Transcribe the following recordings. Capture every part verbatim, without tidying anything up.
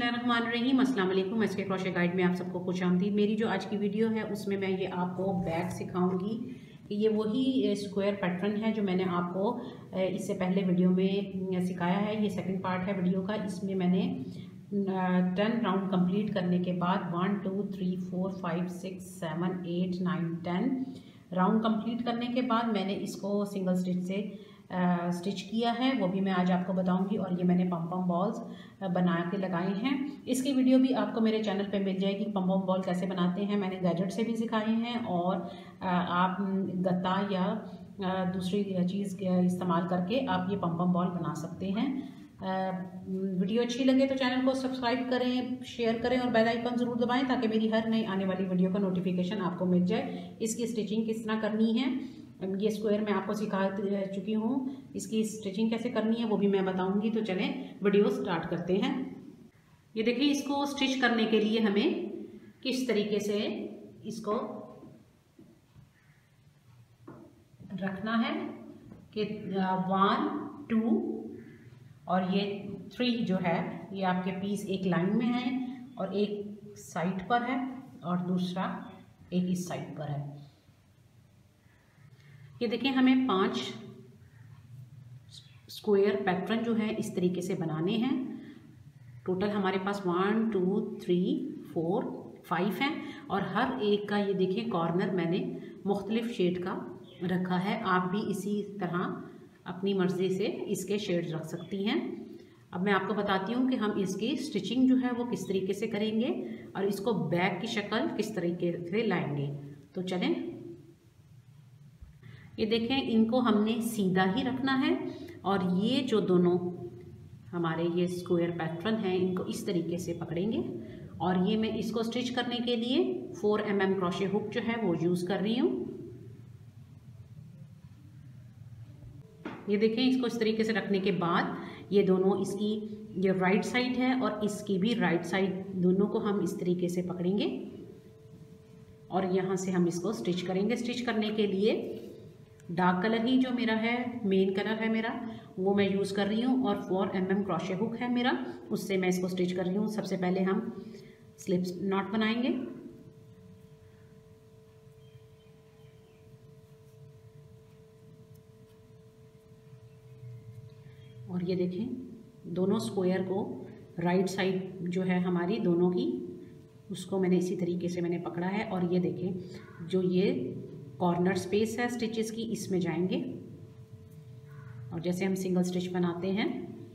बिस्मिल्लाहिर्रहमानिर्रहीम, अस्सलाम वालेकुम। एस के क्रोशे गाइड में आप सबको खुशामदीद। मेरी जो आज की वीडियो है उसमें मैं ये आपको बैग सिखाऊंगी कि ये वही स्क्वायर पैटर्न है जो मैंने आपको इससे पहले वीडियो में सिखाया है। ये सेकंड पार्ट है वीडियो का। इसमें मैंने टेन राउंड कंप्लीट करने के बाद one two three four five six seven eight nine ten round complete करने के बाद मैंने इसको सिंगल स्टिच से स्टिच uh, किया है, वो भी मैं आज आपको बताऊंगी। और ये मैंने पम पम बॉल्स बना के लगाए हैं। इसकी वीडियो भी आपको मेरे चैनल पे मिल जाएगी। पम पम बॉल कैसे बनाते हैं मैंने गैजेट से भी सिखाए हैं, और uh, आप गत्ता या uh, दूसरी चीज़ इस्तेमाल करके आप ये पम पम बॉल बना सकते हैं। uh, वीडियो अच्छी लगे तो चैनल को सब्सक्राइब करें, शेयर करें और बेल आइकन ज़रूर दबाएं ताकि मेरी हर नई आने वाली वीडियो का नोटिफिकेशन आपको मिल जाए। इसकी स्टिचिंग किस तरह करनी है ये स्क्वायर मैं आपको सिखा चुकी हूँ, इसकी स्टिचिंग कैसे करनी है वो भी मैं बताऊंगी। तो चलें वीडियो स्टार्ट करते हैं। ये देखिए, इसको स्टिच करने के लिए हमें किस तरीके से इसको रखना है कि वन टू और ये थ्री जो है ये आपके पीस एक लाइन में है और एक साइड पर है और दूसरा एक इस साइड पर है। ये देखिए, हमें पांच स्क्वायर पैटर्न जो है इस तरीके से बनाने हैं। टोटल हमारे पास one two three four five हैं और हर एक का ये देखिए कॉर्नर मैंने मुख्तलिफ शेड का रखा है। आप भी इसी तरह अपनी मर्ज़ी से इसके शेड रख सकती हैं। अब मैं आपको बताती हूँ कि हम इसकी स्टिचिंग जो है वो किस तरीके से करेंगे और इसको बैग की शक्ल किस तरीके से लाएंगे। तो चलें, ये देखें, इनको हमने सीधा ही रखना है और ये जो दोनों हमारे ये स्क्वायर पैटर्न हैं इनको इस तरीके से पकड़ेंगे। और ये मैं इसको स्टिच करने के लिए four m m crochet hook जो है वो यूज़ कर रही हूँ। ये देखें, इसको इस तरीके से रखने के बाद ये दोनों, इसकी ये राइट साइड है और इसकी भी राइट साइड, दोनों को हम इस तरीके से पकड़ेंगे और यहाँ से हम इसको स्टिच करेंगे। स्टिच करने के लिए डार्क कलर ही जो मेरा है, मेन कलर है मेरा, वो मैं यूज़ कर रही हूँ और four m m crochet hook है मेरा, उससे मैं इसको स्टिच कर रही हूँ। सबसे पहले हम स्लिप नॉट बनाएंगे। और ये देखें, दोनों स्क्वायर को राइट साइड जो है हमारी दोनों की, उसको मैंने इसी तरीके से मैंने पकड़ा है। और ये देखें, जो ये कॉर्नर स्पेस है स्टिचेस की, इसमें जाएंगे और जैसे हम सिंगल स्टिच बनाते हैं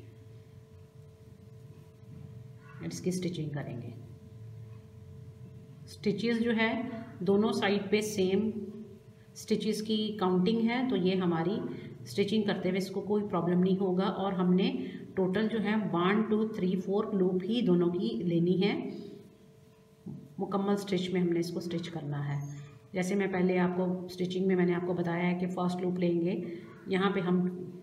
इसकी स्टिचिंग करेंगे। स्टिचेस जो है दोनों साइड पे सेम स्टिचेस की काउंटिंग है, तो ये हमारी स्टिचिंग करते हुए इसको कोई प्रॉब्लम नहीं होगा। और हमने टोटल जो है one two three four loop ही दोनों की लेनी है। मुकम्मल स्टिच में हमने इसको स्टिच करना है। जैसे मैं पहले आपको स्टिचिंग में मैंने आपको बताया है कि फर्स्ट लूप लेंगे, यहाँ पे हम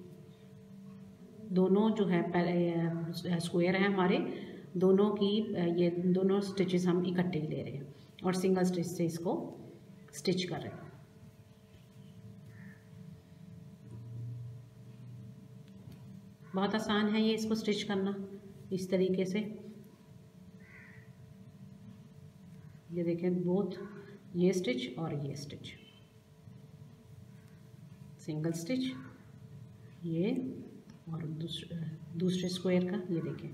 दोनों जो है पहले स्क्वायर हैं हमारे, दोनों की ये दोनों स्टिचेस हम इकट्ठे ले रहे हैं और सिंगल स्टिच से इसको स्टिच कर रहे हैं। बहुत आसान है ये इसको स्टिच करना इस तरीके से। ये देखें, बोथ ये स्टिच और ये स्टिच, सिंगल स्टिच ये और दूसरे दूसरे स्क्वायर का ये देखें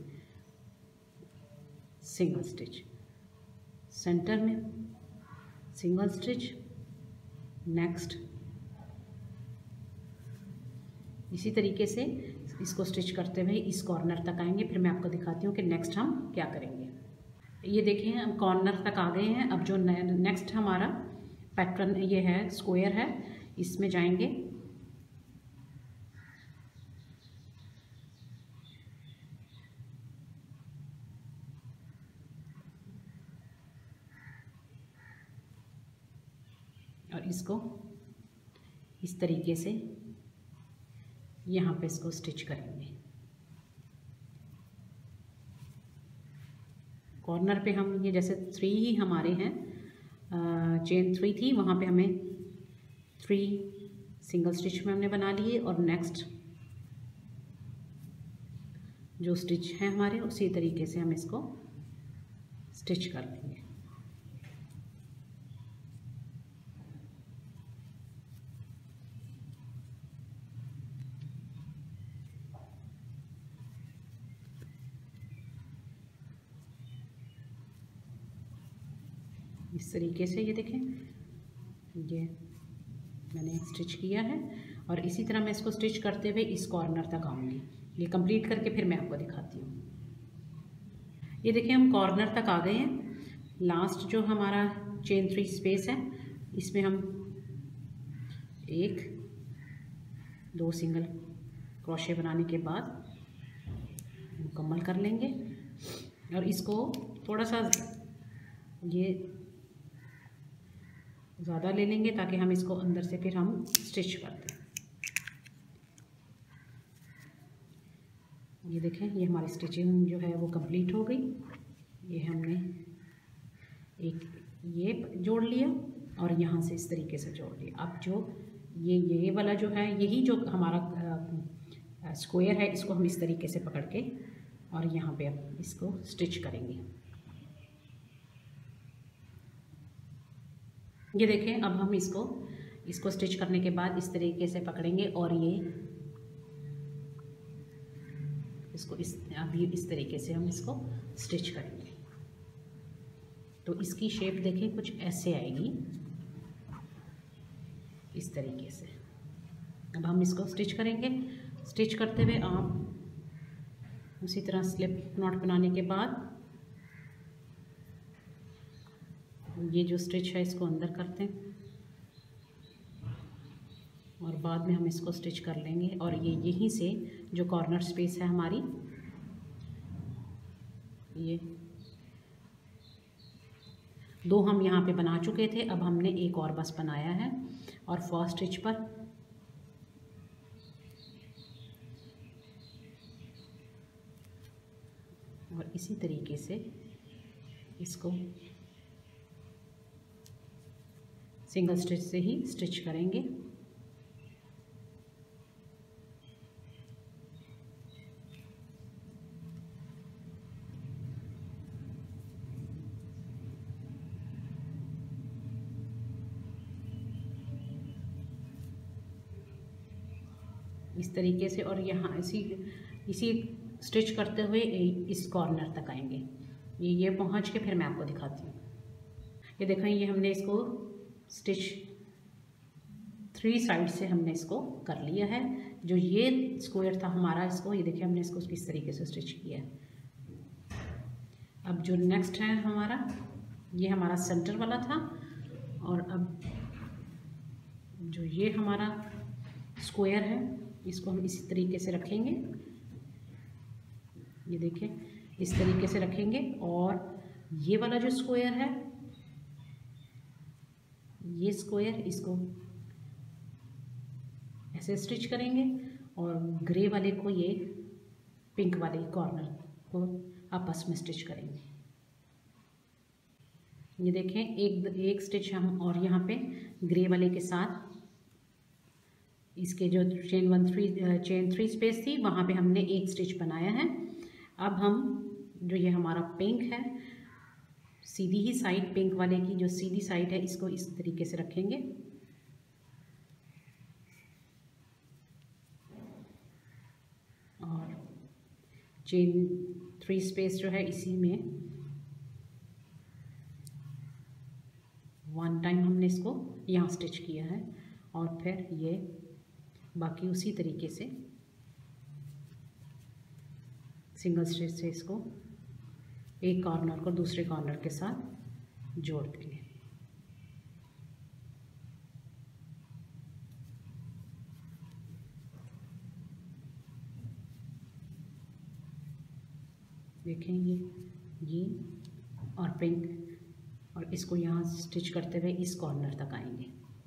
सिंगल स्टिच, सेंटर में सिंगल स्टिच, नेक्स्ट। इसी तरीके से इसको स्टिच करते हुए इस कॉर्नर तक आएंगे। फिर मैं आपको दिखाती हूँ कि नेक्स्ट हम क्या करेंगे। ये देखिए, हम कॉर्नर तक आ गए हैं। अब जो नेक्स्ट हमारा पैटर्न ये है स्क्वायर है, इसमें जाएंगे और इसको इस तरीके से यहाँ पे इसको स्टिच करेंगे। कॉर्नर पे हम ये जैसे थ्री ही हमारे हैं, चेन थ्री थी, वहाँ पे हमें थ्री सिंगल स्टिच में हमने बना लिए और नेक्स्ट जो स्टिच है हमारे उसी तरीके से हम इसको स्टिच कर लेंगे। इस तरीके से ये देखें, ये मैंने स्टिच किया है और इसी तरह मैं इसको स्टिच करते हुए इस कॉर्नर तक आऊँगी। ये कंप्लीट करके फिर मैं आपको दिखाती हूँ। ये देखिए हम कॉर्नर तक आ गए हैं। लास्ट जो हमारा चेन थ्री स्पेस है इसमें हम एक दो सिंगल क्रोशे बनाने के बाद मुकम्मल कर लेंगे और इसको थोड़ा सा ये ज़्यादा ले लेंगे ताकि हम इसको अंदर से फिर हम स्टिच कर दें। ये देखें, ये हमारी स्टिचिंग जो है वो कंप्लीट हो गई। ये हमने एक ये जोड़ लिया और यहाँ से इस तरीके से जोड़ लिया। अब जो ये ये वाला जो है, यही जो हमारा स्क्वायर है, इसको हम इस तरीके से पकड़ के और यहाँ पे अब इसको स्टिच करेंगे। ये देखें, अब हम इसको इसको स्टिच करने के बाद इस तरीके से पकड़ेंगे और ये इसको इस अभी इस तरीके से हम इसको स्टिच करेंगे। तो इसकी शेप देखें कुछ ऐसे आएगी, इस तरीके से। अब हम इसको स्टिच करेंगे। स्टिच करते हुए आप उसी तरह स्लिप नॉट बनाने के बाद ये जो स्टिच है इसको अंदर करते हैं और बाद में हम इसको स्टिच कर लेंगे। और ये यहीं से जो कॉर्नर स्पेस है हमारी, ये दो हम यहाँ पे बना चुके थे, अब हमने एक और बस बनाया है और फर्स्ट स्टिच पर और इसी तरीके से इसको सिंगल स्टिच से ही स्टिच करेंगे। इस तरीके से और यहाँ इसी इसी स्टिच करते हुए इस कॉर्नर तक आएंगे। ये ये पहुँच के फिर मैं आपको दिखाती हूँ। ये देखें, ये हमने इसको स्टिच थ्री साइड से हमने इसको कर लिया है। जो ये स्क्वायर था हमारा, इसको ये देखिए हमने इसको इस तरीके से स्टिच किया है। अब जो नेक्स्ट है हमारा, ये हमारा सेंटर वाला था और अब जो ये हमारा स्क्वायर है इसको हम इसी तरीके से रखेंगे। ये देखें, इस तरीके से रखेंगे और ये वाला जो स्क्वायर है, ये स्क्वायर इसको ऐसे स्टिच करेंगे और ग्रे वाले को ये पिंक वाले कॉर्नर को आपस में स्टिच करेंगे। ये देखें, एक एक स्टिच हम और यहाँ पे ग्रे वाले के साथ इसके जो chain one three chain three space थी वहाँ पे हमने एक स्टिच बनाया है। अब हम जो ये हमारा पिंक है, सीधी ही साइड, पिंक वाले की जो सीधी साइड है, इसको इस तरीके से रखेंगे और चेन थ्री स्पेस जो है इसी में वन टाइम हमने इसको यहाँ स्टिच किया है और फिर ये बाकी उसी तरीके से सिंगल स्टिच से इसको एक कॉर्नर को दूसरे कॉर्नर के साथ जोड़ देंगे। देखें, ये ये और पिंक और इसको यहाँ स्टिच करते हुए इस कॉर्नर तक आएंगे।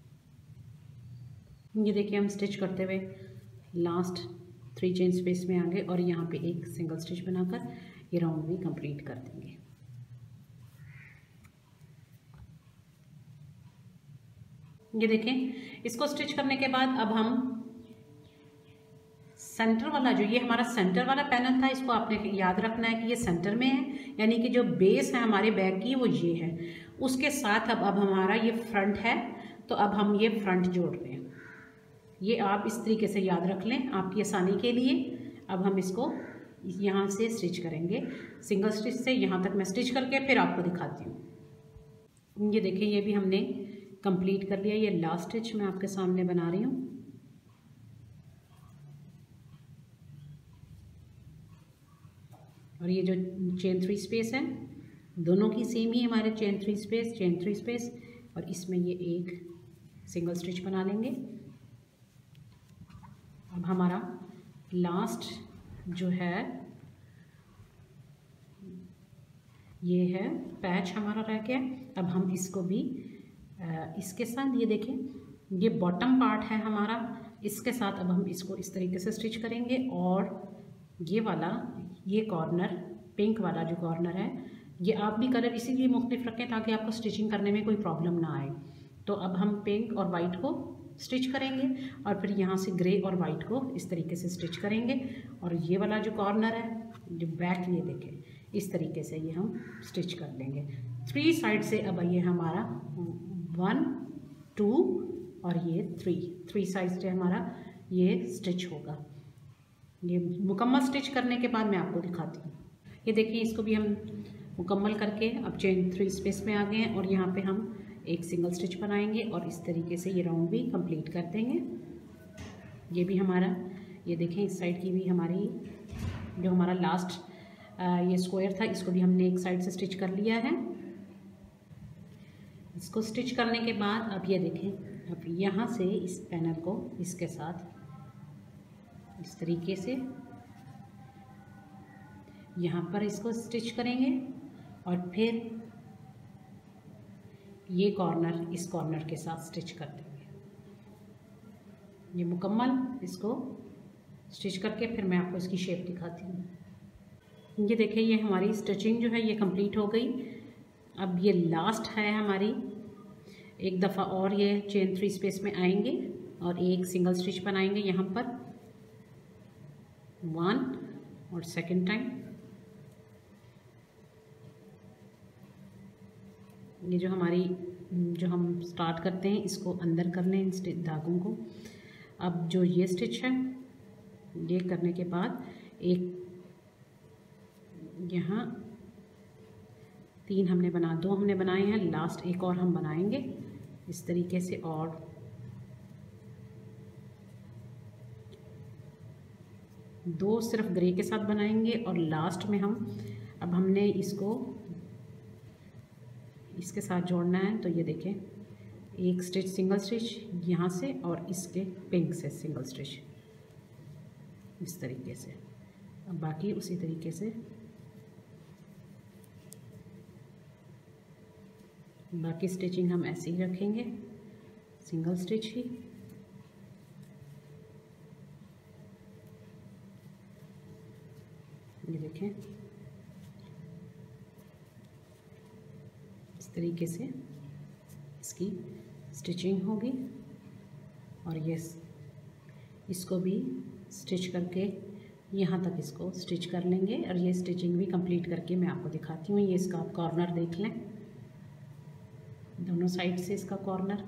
ये देखिए, हम स्टिच करते हुए लास्ट थ्री चेन स्पेस में आ गए और यहाँ पे एक सिंगल स्टिच बनाकर ये राउंड भी कंप्लीट कर देंगे। ये देखें, इसको स्टिच करने के बाद अब हम सेंटर वाला जो ये हमारा सेंटर वाला पैनल था, इसको आपने याद रखना है कि ये सेंटर में है, यानी कि जो बेस है हमारे बैग की वो ये है। उसके साथ अब अब हमारा ये फ्रंट है, तो अब हम ये फ्रंट जोड़ रहे हैं। ये आप इस तरीके से याद रख लें आपकी आसानी के लिए। अब हम इसको यहाँ से स्टिच करेंगे, सिंगल स्टिच से यहाँ तक मैं स्टिच करके फिर आपको दिखाती हूँ। ये देखिए, ये भी हमने कंप्लीट कर लिया। ये लास्ट स्टिच मैं आपके सामने बना रही हूँ। और ये जो चेन थ्री स्पेस है, दोनों की सेम ही हमारे chain three space, chain three space, और इसमें ये एक सिंगल स्टिच बना लेंगे। अब हमारा लास्ट जो है ये है पैच हमारा रह गया। अब हम इसको भी इसके साथ, ये देखें, ये बॉटम पार्ट है हमारा, इसके साथ अब हम इसको इस तरीके से स्टिच करेंगे। और ये वाला, ये कॉर्नर, पिंक वाला जो कॉर्नर है, ये आप भी कलर इसीलिए मुख्तलिफ रखें ताकि आपको स्टिचिंग करने में कोई प्रॉब्लम ना आए। तो अब हम पिंक और वाइट को स्टिच करेंगे और फिर यहाँ से ग्रे और वाइट को इस तरीके से स्टिच करेंगे। और ये वाला जो कॉर्नर है, जो बैक, ये देखें, इस तरीके से ये हम स्टिच कर लेंगे। थ्री साइड से अब ये हमारा वन, टू और ये थ्री, थ्री साइड से हमारा ये स्टिच होगा। ये मुकम्मल स्टिच करने के बाद मैं आपको दिखाती हूँ। ये देखिए, इसको भी हम मुकम्मल करके अब चेन थ्री स्पेस में आ गए हैं और यहाँ पे हम एक सिंगल स्टिच बनाएंगे और इस तरीके से ये राउंड भी कंप्लीट कर देंगे। ये भी हमारा, ये देखें, इस साइड की भी हमारी जो हमारा लास्ट ये स्क्वायर था, इसको भी हमने एक साइड से स्टिच कर लिया है। इसको स्टिच करने के बाद अब ये देखें, अब यहाँ से इस पैनल को इसके साथ इस तरीके से यहाँ पर इसको स्टिच करेंगे और फिर ये कॉर्नर इस कॉर्नर के साथ स्टिच कर देंगे। ये मुकम्मल इसको स्टिच करके फिर मैं आपको इसकी शेप दिखाती हूँ। ये देखिए, ये हमारी स्टिचिंग जो है ये कंप्लीट हो गई। अब ये लास्ट है हमारी, एक दफ़ा और ये चेन थ्री स्पेस में आएंगे और एक सिंगल स्टिच बनाएंगे यहाँ पर, वन और सेकंड टाइम। ये जो हमारी जो हम स्टार्ट करते हैं इसको अंदर कर लें इन धागों को। अब जो ये स्टिच है, ये करने के बाद एक यहाँ तीन हमने बना दो हमने बनाए हैं, लास्ट एक और हम बनाएंगे इस तरीके से। और दो सिर्फ ग्रे के साथ बनाएंगे और लास्ट में हम, अब हमने इसको इसके साथ जोड़ना है। तो ये देखें, एक स्टिच सिंगल स्टिच यहाँ से और इसके पिंक से सिंगल स्टिच इस तरीके से। अब बाकी उसी तरीके से बाकी स्टिचिंग हम ऐसे ही रखेंगे, सिंगल स्टिच ही। ये देखें, इस तरीके से इसकी स्टिचिंग होगी। और ये इसको भी स्टिच करके यहाँ तक इसको स्टिच कर लेंगे और ये स्टिचिंग भी कंप्लीट करके मैं आपको दिखाती हूँ। ये इसका आप कॉर्नर देख लें, दोनों साइड से इसका कॉर्नर।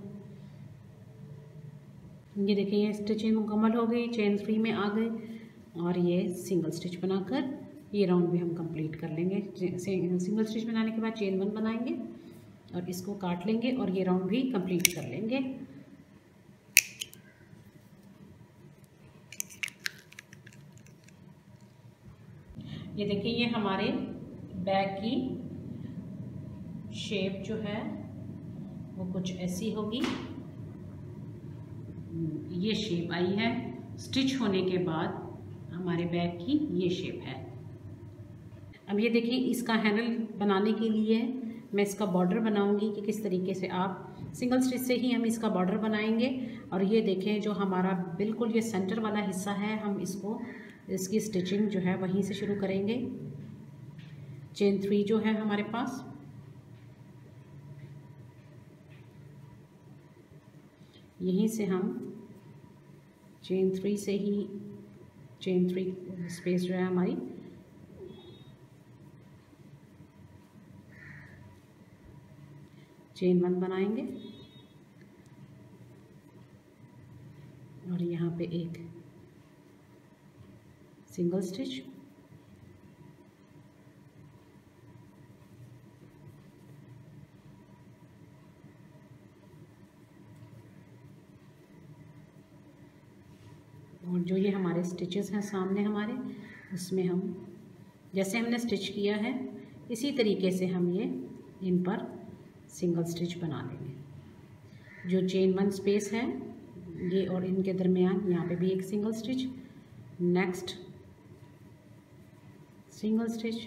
ये देखिए, ये स्टिचिंग मुकम्मल हो गई, चेन थ्री में आ गए और ये सिंगल स्टिच बनाकर ये राउंड भी हम कंप्लीट कर लेंगे। सिंगल स्टिच बनाने के बाद चेन वन बनाएंगे और इसको काट लेंगे और ये राउंड भी कंप्लीट कर लेंगे। ये देखिए, ये हमारे बैग की शेप जो है वो कुछ ऐसी होगी। ये शेप आई है स्टिच होने के बाद, हमारे बैग की ये शेप है। अब ये देखिए, इसका हैंडल बनाने के लिए मैं इसका बॉर्डर बनाऊंगी कि किस तरीके से आप सिंगल स्टिच से ही हम इसका बॉर्डर बनाएंगे। और ये देखें, जो हमारा बिल्कुल ये सेंटर वाला हिस्सा है, हम इसको इसकी स्टिचिंग जो है वहीं से शुरू करेंगे। चेन थ्री जो है हमारे पास, यहीं से हम चेन थ्री से ही चेन थ्री स्पेस जो है हमारी चेन वन बनाएंगे और यहाँ पे एक सिंगल स्टिच, और जो ये हमारे स्टिचेस हैं सामने हमारे, उसमें हम जैसे हमने स्टिच किया है इसी तरीके से हम ये इन पर सिंगल स्टिच बना लेंगे। जो चेन वन स्पेस है ये और इनके दरमियान यहाँ पे भी एक single stitch, next single stitch,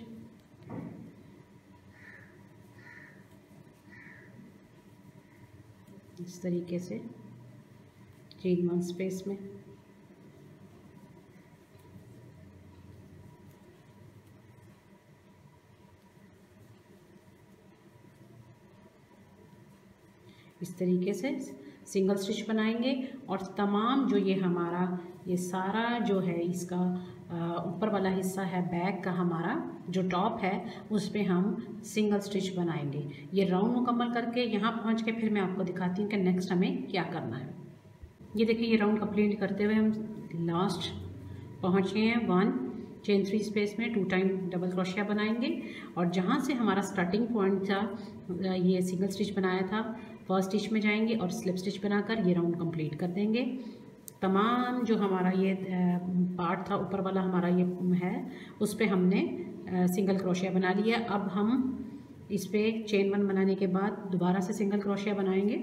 इस तरीके से चेन वन स्पेस में इस तरीके से सिंगल स्टिच बनाएंगे। और तमाम जो ये हमारा ये सारा जो है इसका ऊपर वाला हिस्सा है बैक का हमारा जो टॉप है उस पर हम सिंगल स्टिच बनाएंगे। ये राउंड मुकम्मल करके यहाँ पहुँच के फिर मैं आपको दिखाती हूँ कि नेक्स्ट हमें क्या करना है। ये देखिए ये राउंड कंप्लीट करते हुए हम लास्ट पहुँच गए हैं। वन चेन थ्री स्पेस में टू टाइम डबल क्रोशिया बनाएंगे और जहाँ से हमारा स्टार्टिंग पॉइंट था ये सिंगल स्टिच बनाया था फर्स्ट स्टिच में जाएंगे और स्लिप स्टिच बनाकर ये राउंड कंप्लीट कर देंगे। तमाम जो हमारा ये पार्ट था ऊपर वाला हमारा ये है उस पे हमने सिंगल क्रोशिया बना लिया। अब हम इस पे चेन वन बनाने के बाद दोबारा से सिंगल क्रोशिया बनाएंगे।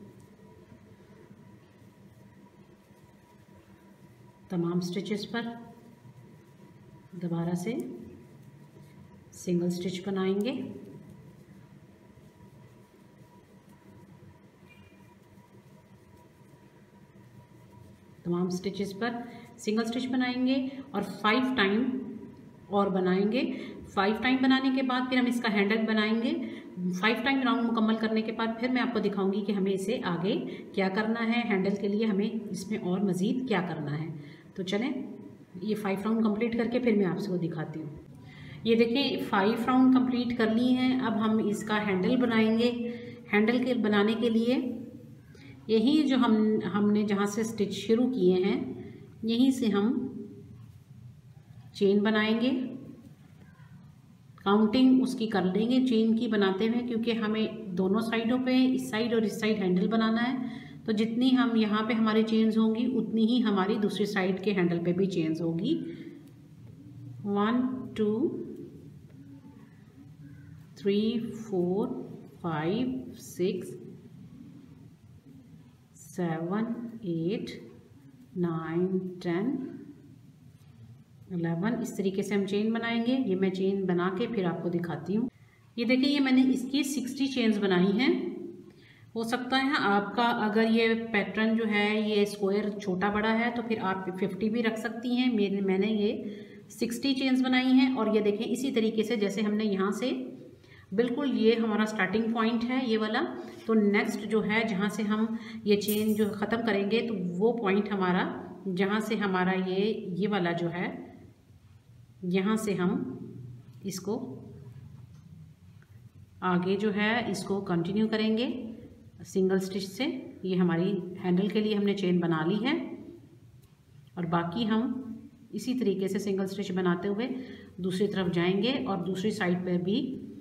तमाम स्टिचेस पर दोबारा से सिंगल स्टिच बनाएंगे। तमाम स्टिचेस पर सिंगल स्टिच बनाएंगे और फाइव टाइम और बनाएंगे। फाइव टाइम बनाने के बाद फिर हम इसका हैंडल बनाएंगे। फाइव टाइम राउंड मुकम्मल करने के बाद फिर मैं आपको दिखाऊंगी कि हमें इसे आगे क्या करना है, हैंडल के लिए हमें इसमें और मज़ीद क्या करना है। तो चलें ये फाइव राउंड कंप्लीट करके फिर मैं आपसे वो दिखाती हूँ। ये देखिए फाइव राउंड कंप्लीट कर ली हैं। अब हम इसका हैंडल बनाएंगे। हैंडल के बनाने के लिए यही जो हम हमने जहाँ से स्टिच शुरू किए हैं यहीं से हम चेन बनाएंगे। काउंटिंग उसकी कर लेंगे चेन की बनाते हुए, क्योंकि हमें दोनों साइडों पे इस साइड और इस साइड हैंडल बनाना है। तो जितनी हम यहाँ पे हमारी चेन्स होंगी उतनी ही हमारी दूसरी साइड के हैंडल पे भी चेन्स होगी। One two three four five six seven eight nine ten eleven, इस तरीके से हम चेन बनाएंगे। ये मैं चेन बना के फिर आपको दिखाती हूँ। ये देखिए ये मैंने इसकी सिक्सटी चेन्स बनाई हैं। हो सकता है आपका अगर ये पैटर्न जो है ये स्क्वायर छोटा बड़ा है तो फिर आप फिफ्टी भी रख सकती हैं। मेरे मैंने ये सिक्सटी चेन्स बनाई हैं। और ये देखें इसी तरीके से जैसे हमने यहाँ से बिल्कुल ये हमारा स्टार्टिंग पॉइंट है ये वाला, तो नेक्स्ट जो है जहाँ से हम ये चेन जो ख़त्म करेंगे तो वो पॉइंट हमारा जहाँ से हमारा ये ये वाला जो है यहाँ से हम इसको आगे जो है इसको कंटिन्यू करेंगे सिंगल स्टिच से। ये हमारी हैंडल के लिए हमने चेन बना ली है और बाकी हम इसी तरीके से सिंगल स्टिच बनाते हुए दूसरी तरफ जाएंगे और दूसरी साइड पर भी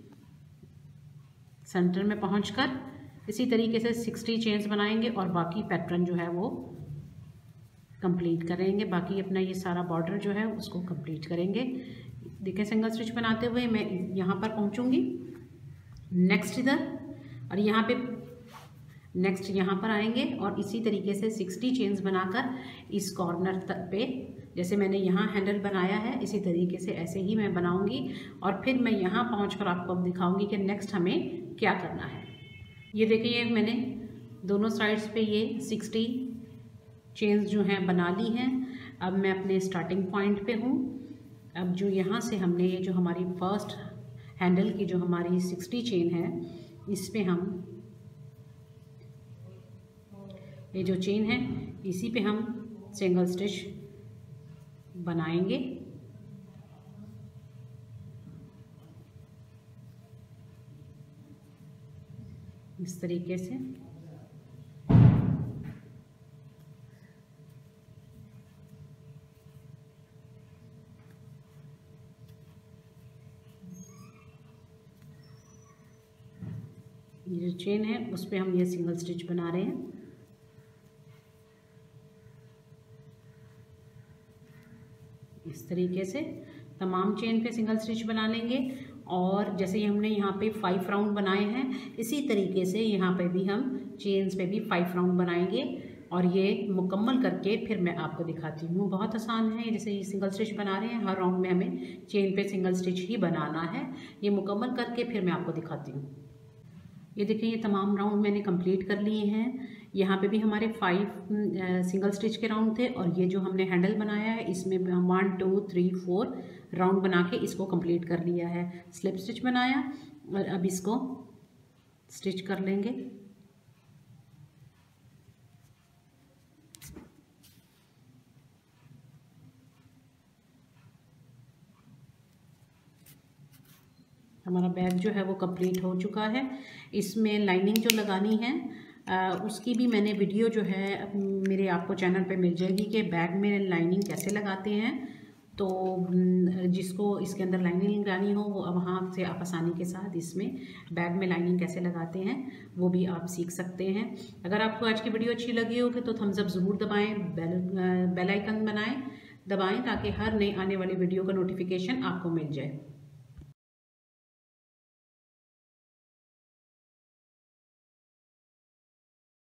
सेंटर में पहुंचकर इसी तरीके से सिक्सटी चेन्स बनाएंगे और बाकी पैटर्न जो है वो कंप्लीट करेंगे। बाकी अपना ये सारा बॉर्डर जो है उसको कंप्लीट करेंगे। देखिए सिंगल स्टिच बनाते हुए मैं यहाँ पर पहुँचूँगी, नेक्स्ट इधर, और यहाँ पे नेक्स्ट यहाँ पर आएंगे और इसी तरीके से सिक्सटी चेन्स बनाकर इस कॉर्नर तक पे जैसे मैंने यहाँ हैंडल बनाया है इसी तरीके से ऐसे ही मैं बनाऊंगी और फिर मैं यहाँ पहुँचकर आपको दिखाऊंगी कि नेक्स्ट हमें क्या करना है। ये देखिए मैंने दोनों साइड्स पे ये सिक्सटी चेन्स जो हैं बना ली हैं। अब मैं अपने स्टार्टिंग पॉइंट पे हूँ। अब जो यहाँ से हमने ये जो हमारी फर्स्ट हैंडल की जो हमारी सिक्सटी चेन है इस पे हम ये जो चेन है इसी पे हम सिंगल स्टिच बनाएंगे। इस तरीके से ये जो चेन है उस पे हम ये सिंगल स्टिच बना रहे हैं। इस तरीके से तमाम चेन पे सिंगल स्टिच बना लेंगे। और जैसे ही हमने यहाँ पे फाइव राउंड बनाए हैं, इसी तरीके से यहाँ पे भी हम चेन्स पे भी फाइव राउंड बनाएंगे। और ये मुकम्मल करके फिर मैं आपको दिखाती हूँ। बहुत आसान है। जैसे ये सिंगल स्टिच बना रहे हैं, हर राउंड में हमें चेन पे सिंगल स्टिच ही बनाना है। ये मुकम्मल करके फिर मैं आपको दिखाती हूँ। ये देखिए, ये तमाम राउंड मैंने कंप्लीट कर लिए हैं। यहाँ पे भी हमारे फाइव सिंगल स्टिच के राउंड थे और ये जो हमने हैंडल बनाया है इसमें one two three four round बना के इसको कंप्लीट कर लिया है। स्लिप स्टिच बनाया और अब इसको स्टिच कर लेंगे। हमारा बैग जो है वो कंप्लीट हो चुका है। इसमें लाइनिंग जो लगानी है आ, उसकी भी मैंने वीडियो जो है मेरे आपको चैनल पे मिल जाएगी कि बैग में लाइनिंग कैसे लगाते हैं। तो जिसको इसके अंदर लाइनिंग लगानी हो वो वहाँ से आप आसानी के साथ इसमें बैग में लाइनिंग कैसे लगाते हैं वो भी आप सीख सकते हैं। अगर आपको आज की वीडियो अच्छी लगी होगी तो थम्स अप ज़रूर दबाएँ, बेल बेल आइकन बनाएँ दबाएँ ताकि हर नई आने वाली वीडियो का नोटिफिकेशन आपको मिल जाए।